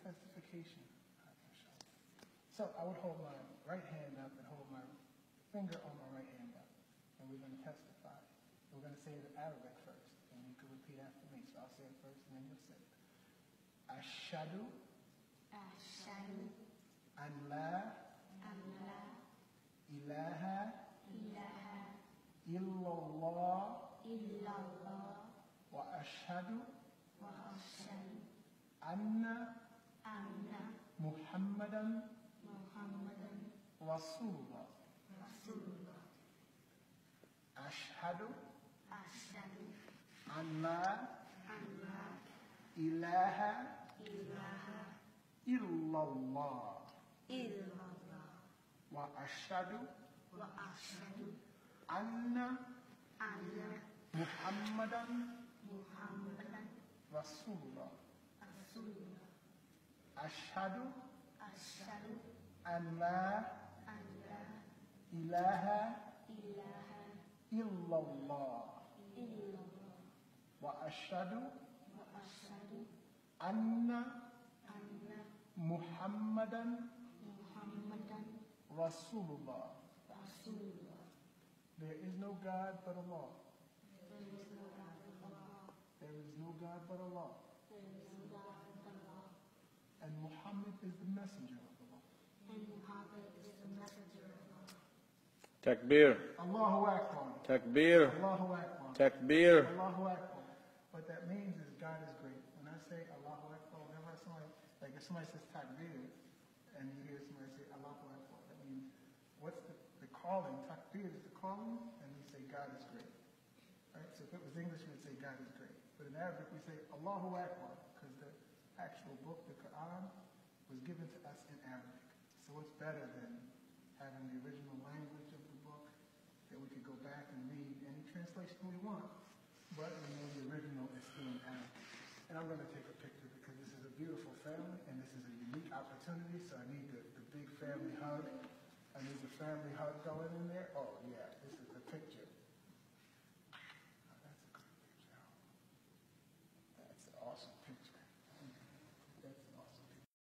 testification. So I would hold my right hand up and hold my finger on my right hand up. And we're going to testify. We're going to say it in Arabic first. And you can repeat after me. So I'll say it first and then you'll say it. Ashhadu an la ilaha illallah wa ashhadu anna Muhammadan Rasulullah. Ashhadu an la ilaha illallah wa ashhadu anna Muhammadan Rasulullah. Ashhadu an la ilaha illallah wa ashhadu anna Muhammadan Rasulullah. There is no God but Allah. There is no God but Allah. And Muhammad is the messenger of Allah. Takbir. Allahu Akbar. Takbir. Allahu Akbar. Takbir. Allahu Akbar. What that means is God is great. When I say Allahu Akbar, whenever somebody, like if somebody says Takbir, and you hear somebody say Allahu Akbar, that means what's the calling? Takbir is the calling, and we say God is great. Right? So if it was English, we would say God is great. But in Arabic, we say Allahu Akbar, because the actual book, the Quran, was given to us in Arabic. So what's better than having the original language of the book that we could go back and read any translation we want, but we know the original is still in Arabic. And I'm going to take a picture because this is a beautiful family and this is a unique opportunity, so I need the big family hug. I need the family hug going in there. Oh yeah, this is the picture.